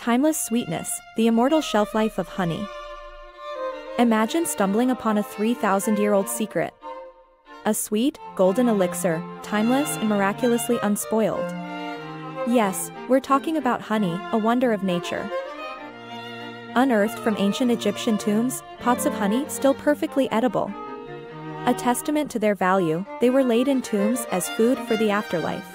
timeless sweetness, the immortal shelf life of honey. Imagine stumbling upon a 3,000-year-old secret. A sweet, golden elixir, timeless and miraculously unspoiled. Yes, we're talking about honey, a wonder of nature. Unearthed from ancient Egyptian tombs, pots of honey still perfectly edible. A testament to their value, they were laid in tombs as food for the afterlife.